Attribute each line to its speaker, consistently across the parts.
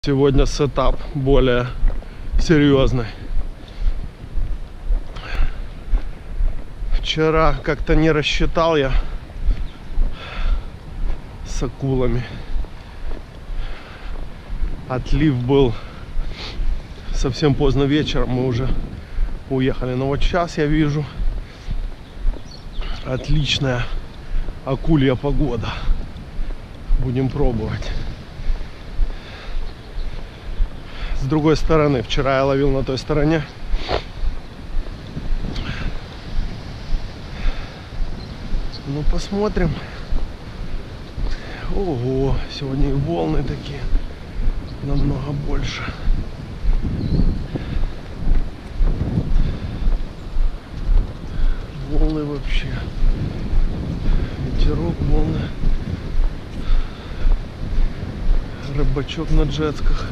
Speaker 1: Сегодня сетап более серьезный. Вчера как-то не рассчитал я с акулами. Отлив был совсем поздно вечером, мы уже уехали. Но вот сейчас я вижу отличная акулья погода. Будем пробовать. С другой стороны, вчера я ловил на той стороне. Ну, посмотрим. Ого, сегодня и волны такие намного больше. Волны вообще. Ветерок, волны. Рыбачок на джетсках.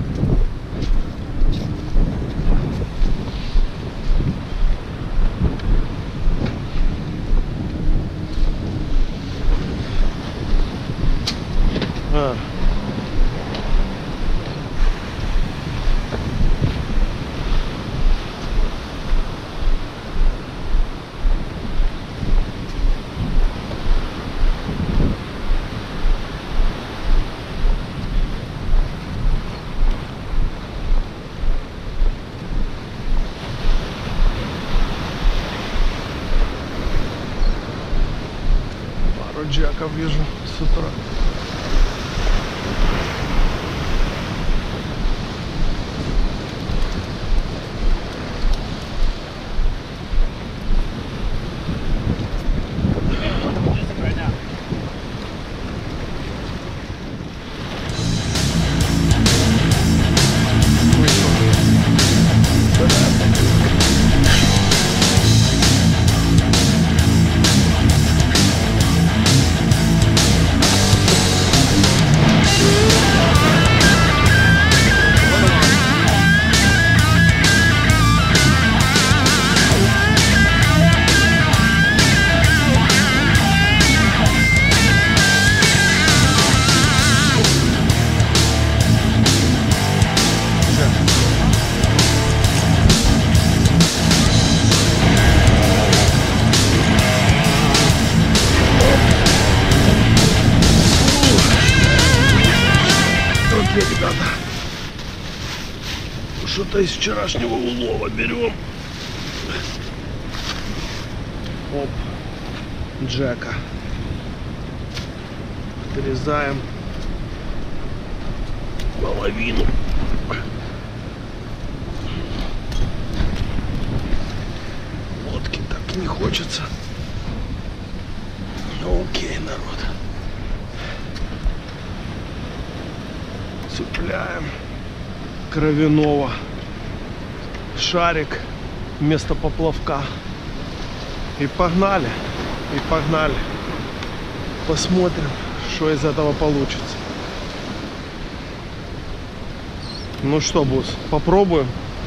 Speaker 1: Пару джеков вижу с утра. Ребята, что-то из вчерашнего улова берем. Оп, джека. Отрезаем половину. Лодки так не хочется. Окей, народ. Цепляем кровяного, шарик вместо поплавка, и погнали, посмотрим, что из этого получится. Ну что, босс, попробуем.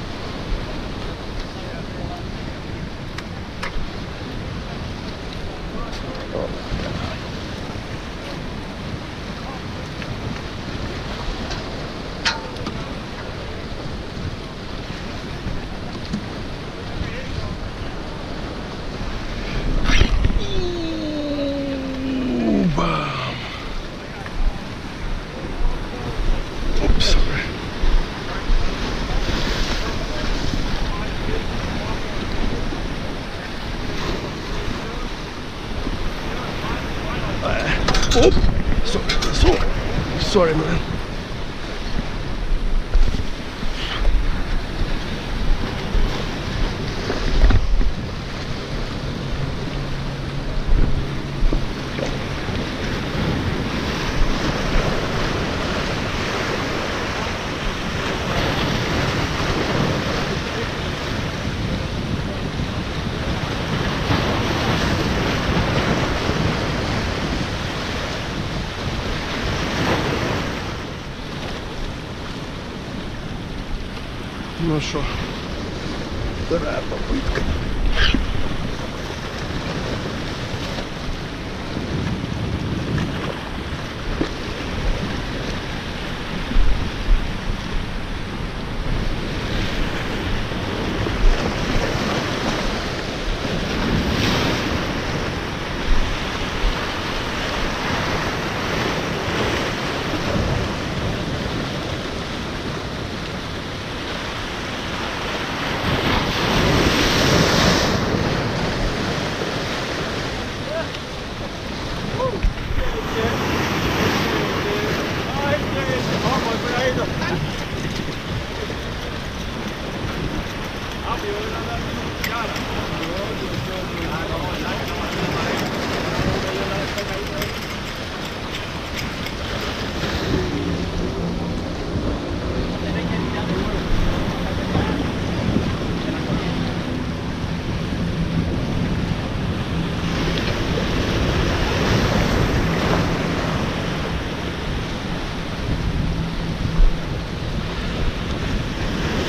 Speaker 1: Оп! Sorry, man. Ну что, вторая попытка.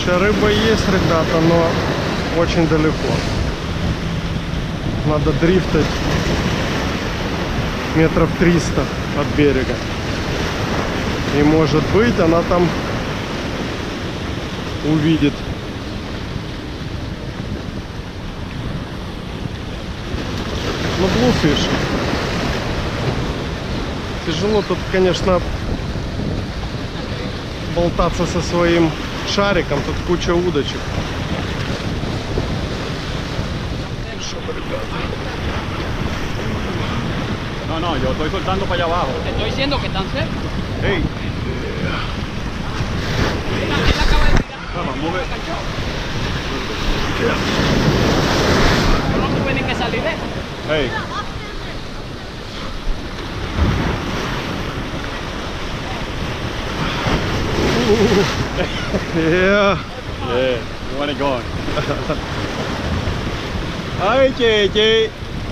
Speaker 1: Короче, рыба есть, ребята, но очень далеко. Надо дрифтать метров 300 от берега. И может быть она там увидит. Ну, Bluefish. Тяжело тут, конечно, болтаться со своим шариком. Тут куча удочек. Что, ребята?
Speaker 2: No, yo estoy soltando para allá abajo.
Speaker 3: Te estoy diciendo que están cerca.
Speaker 1: Ey.
Speaker 3: Él acaba de tirar.
Speaker 2: Vamos, mueve.
Speaker 3: No tienen que salir de eso.
Speaker 1: Эй. Yeah.
Speaker 2: Yeah, you want it going. Ay, che.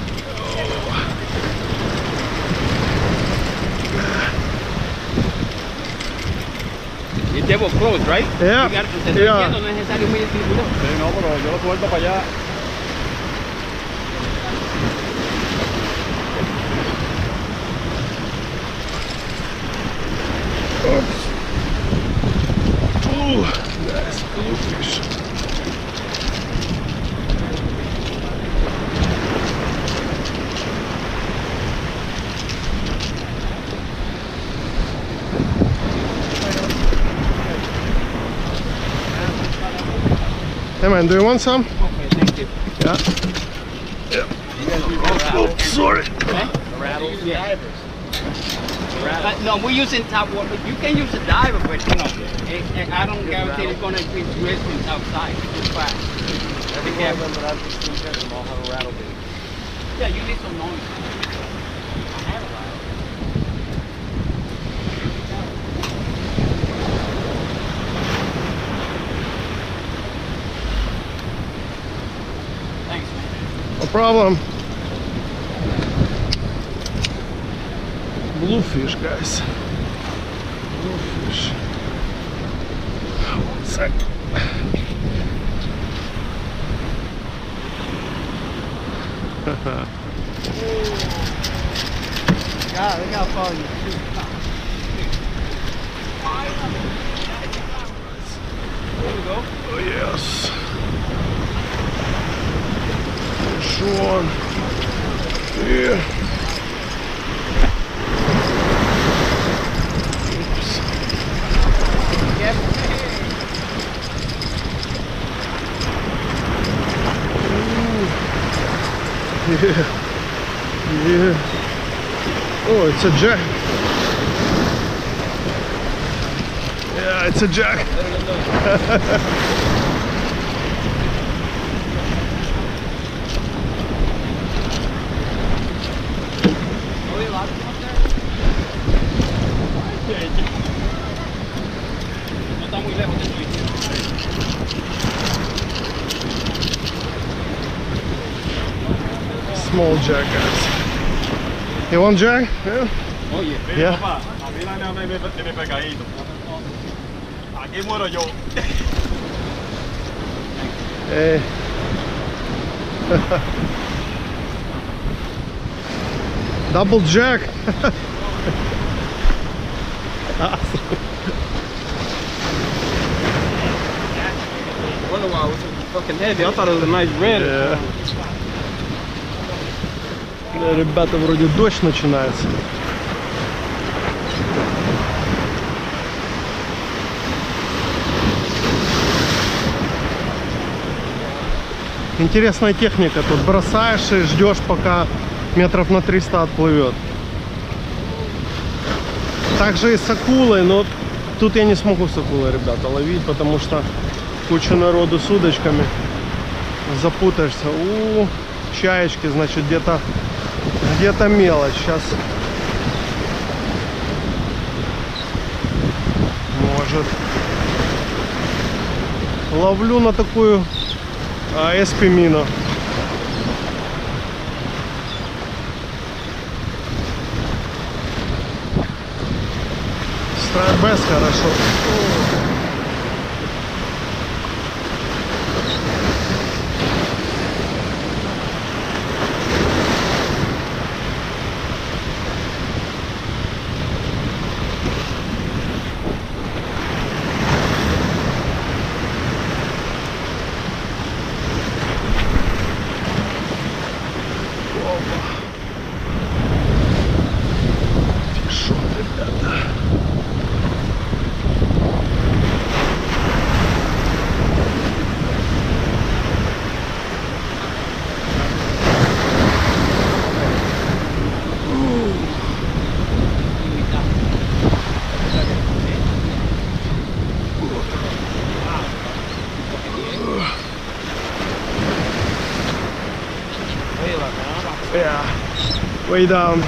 Speaker 3: Y they were close, right?
Speaker 1: Yeah.
Speaker 3: Te estoy diciendo, no es necesario muy distribuidor.
Speaker 2: Sí, no, pero yo lo suelto para allá.
Speaker 1: Ooh, nice bluefish. Hey man, do you want some?
Speaker 3: Okay, thank you.
Speaker 1: Yeah. Oh, sorry.
Speaker 3: Rattles? Yeah. No, we're using top water. You can use a diver, but you know, I don't guarantee it's going to increase resistance outside. It's fast. Be careful. Yeah, you need some noise. I have a rattle. Thanks, man.
Speaker 1: No problem. Bluefish, guys. Bluefish. One sec.
Speaker 3: God, look how far you shoot. There we go.
Speaker 1: Oh yes. Fish one. Yeah. Oops.
Speaker 3: Careful.
Speaker 1: Yeah. Yeah. Oh, it's a jack. Yeah, it's a jack.
Speaker 3: No está muy lejos de tu.
Speaker 1: Small jack, guys. You want jack? Yeah.
Speaker 3: Oye,
Speaker 2: Mira,
Speaker 1: Yeah.
Speaker 2: papá, a mí la nave me tiene pegadito. Aquí muero yo.
Speaker 1: Hey. Double jack.
Speaker 3: wonder why it was so fucking heavy. I thought it was a nice red.
Speaker 1: Yeah. Ребята, вроде дождь начинается. Интересная техника. Тут бросаешь и ждешь, пока метров на 300 отплывет. Также и с акулой, но тут я не смогу с акулой, ребята, ловить, потому что куча народу с удочками. Запутаешься. Чаечки, значит, где-то мелочь. Сейчас может ловлю на такую эспимину. Старбес хорошо. Way down.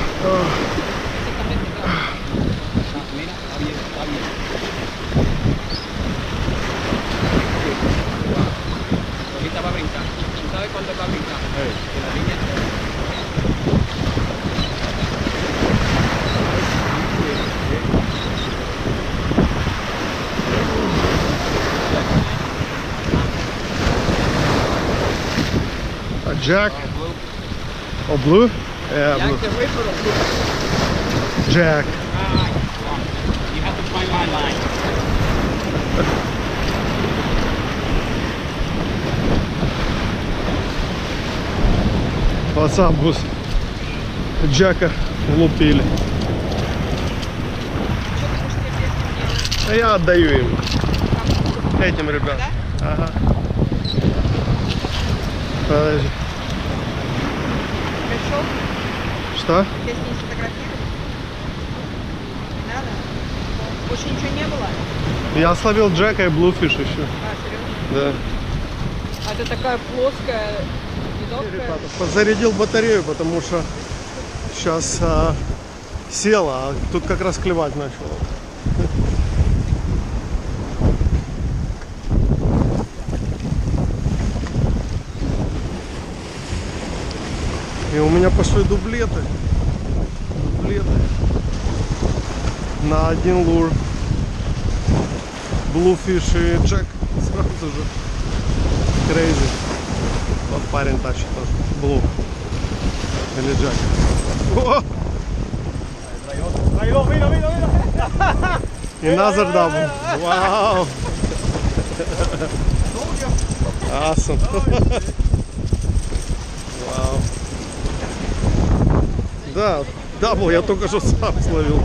Speaker 3: Mira, está bien, está bien. Ahorita va a brincar. ¿Tú sabes cuándo va a brincar? En la línea.
Speaker 1: A Jack. Oh, blue? Yeah,
Speaker 3: Jack
Speaker 1: blue.
Speaker 3: the Ripper or Blue?
Speaker 1: Jack.
Speaker 3: You have to find my line.
Speaker 1: Пацан, бус. Джека лупили. А я отдаю им. Этим ребятам. Ага. Подожди.
Speaker 4: Пришел,
Speaker 1: Что?
Speaker 4: тебя с ней сфотографировать? Не надо? Больше ничего не было?
Speaker 1: Я словил Джека и Bluefish еще.
Speaker 4: А, серьезно?
Speaker 1: Да.
Speaker 4: А это такая плоская, недобкая?
Speaker 1: Ребята, подзарядил батарею, потому что сейчас села, а тут как раз клевать начало. И у меня пошли дублеты. На один лур. Bluefish и Джек сразу же. Crazy. Вот парень тащит тоже. Блу. Или Джек. О!
Speaker 2: Traidor, mira, mira, mira.
Speaker 1: Another double. Wow. Awesome. Вау. Да, дабл я только что сам словил.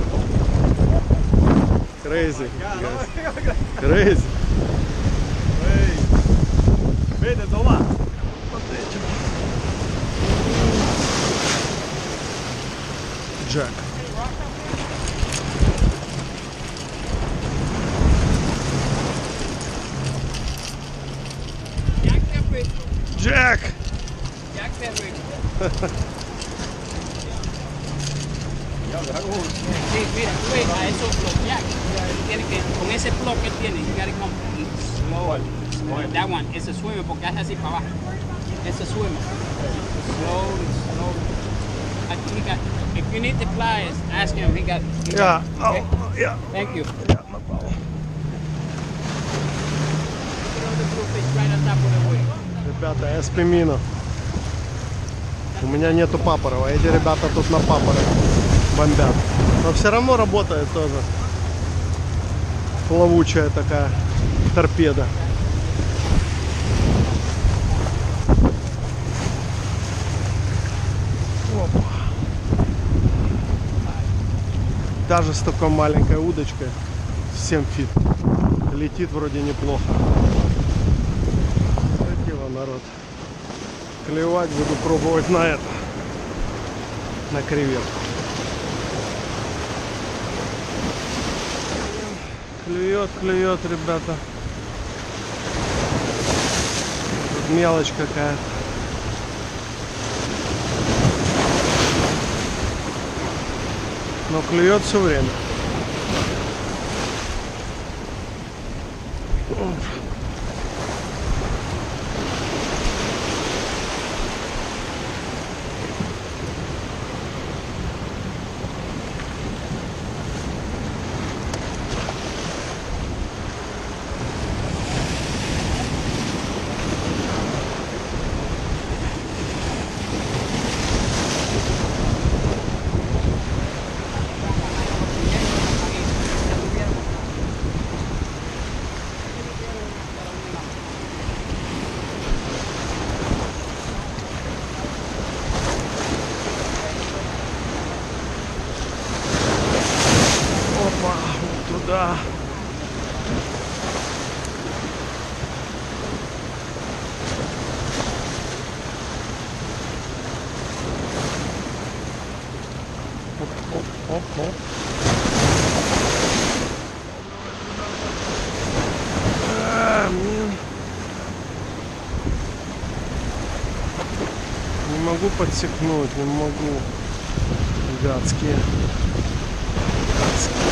Speaker 1: Crazy. Guys. Crazy.
Speaker 2: Vete, toma.
Speaker 1: Jack.
Speaker 3: Jack the Ripper.
Speaker 1: Jack.
Speaker 3: Jack the Ripper. Sí, mira, tú ves a esos bloquear. Tiene que, con ese plug que tiene, you gotta come slow. That one, it's a swimmer porque es así para abajo. It's a swimmer. Slowly, slowly. I think he got, if you need the pliers, ask him. He got.
Speaker 1: Yeah.
Speaker 3: Okay.
Speaker 1: Oh, yeah.
Speaker 3: Thank you.
Speaker 1: Yeah, no problem.
Speaker 3: Throw the bluefish right on top of the wave.
Speaker 1: Ребята, эспимино. У меня нету папоров, а эти ребята тут на папоры бомбят. Но все равно работает тоже. Плавучая такая торпеда. Опа. Даже с такой маленькой удочкой 7 фит. Летит вроде неплохо. Красиво, народ. Клевать буду пробовать на это. На креветку. Клюет, клюет, ребята. Тут мелочь какая-то. Но клюет все время. Опа, вот туда. Оп, оп, оп, оп. Блин. Не могу подсекнуть, не могу. Гадские. Гадские.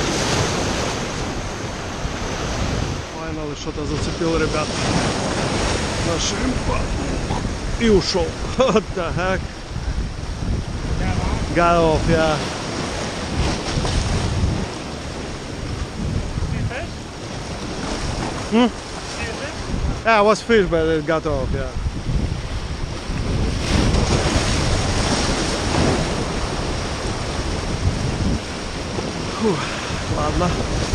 Speaker 1: Файнали что-то зацепил, ребят. На шримпа. И ушел. What the heck? Got off, yeah. Hmm? Yeah, it was fish, but it got off, yeah. Фух, ладно.